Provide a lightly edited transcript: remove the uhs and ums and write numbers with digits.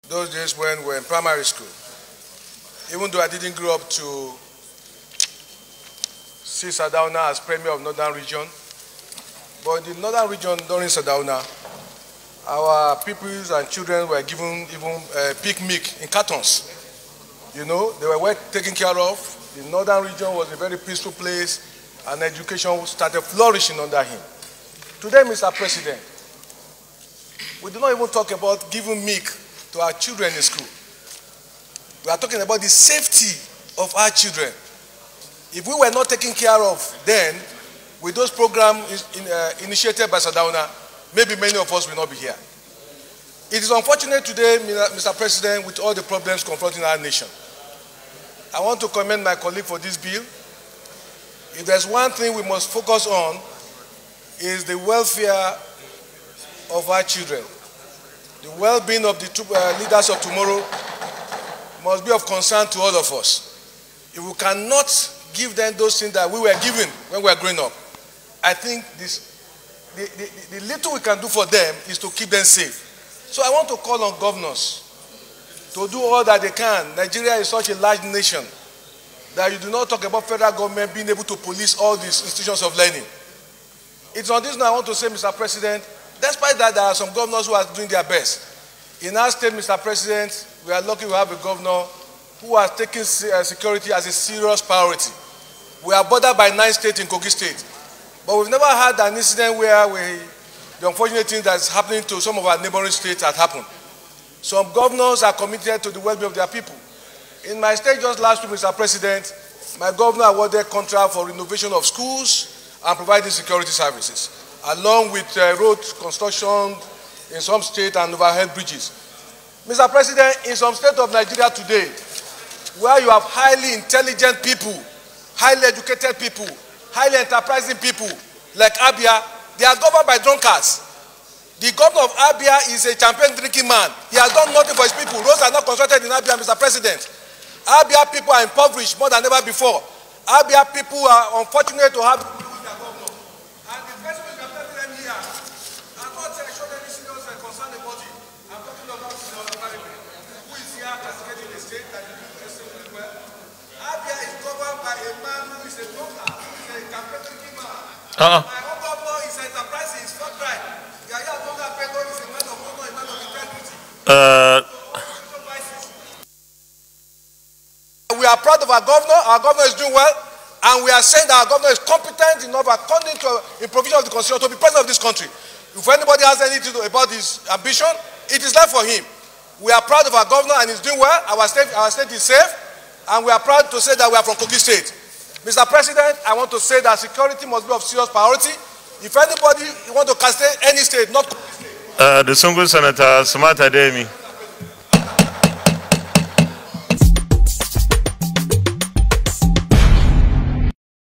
those days when we were in primary school. Even though I didn't grow up to see Sardauna as Premier of Northern Region, but in the Northern Region during Sardauna, our peoples and children were given even pig milk in cartons. You know, they were well taken care of. The Northern Region was a very peaceful place, and education started flourishing under him. Today, Mr. President, we do not even talk about giving milk to our children in school. We are talking about the safety of our children. If we were not taken care of then, with those programs initiated by Sardauna, maybe many of us will not be here. It is unfortunate today, Mr. President, with all the problems confronting our nation. I want to commend my colleague for this bill. If there's one thing we must focus on, is the welfare of our children. The well-being of the leaders of tomorrow must be of concern to all of us. If we cannot give them those things that we were given when we were growing up, I think the little we can do for them is to keep them safe. So I want to call on governors to do all that they can. Nigeria is such a large nation that you do not talk about federal government being able to police all these institutions of learning. It's on this note I want to say, Mr. President, despite that there are some governors who are doing their best. In our state, Mr. President, we are lucky to have a governor who has taken security as a serious priority. We are bordered by 9 states in Kogi State, but we've never had an incident where the unfortunate thing that's happening to some of our neighboring states has happened. Some governors are committed to the well-being of their people. In my state just last week, Mr. President, my governor awarded contract for renovation of schools and providing security services, along with road construction in some states and overhead bridges. Mr. President, in some states of Nigeria today, where you have highly intelligent people, highly educated people, highly enterprising people like Abia, they are governed by drunkards. The governor of Abia is a champion drinking man. He has done nothing for his people. Roads are not constructed in Abia, Mr. President. Abia people are impoverished more than ever before. Abia people are unfortunate to have their governor. And the person who is representing them here, I'm not showing any serious concern about it. I'm talking about the environment, who is here castigating the state that is doing the same as well. Abia is governed by a man who is a drunkard, who is a champion drinking man. My own governor is enterprising, he's not right. Yaya Bonga Pedro is a man of honor, a man of integrity. We are proud of our governor is doing well, and we are saying that our governor is competent enough according to the provision of the constitution to be president of this country. If anybody has anything about his ambition, it is left for him. We are proud of our governor and he's doing well. Our state is safe, and we are proud to say that we are from Kogi State. Mr. President, I want to say that security must be of serious priority. If anybody wants to castrate any state, not Kogi State. The Songo Senator Sumata Demi.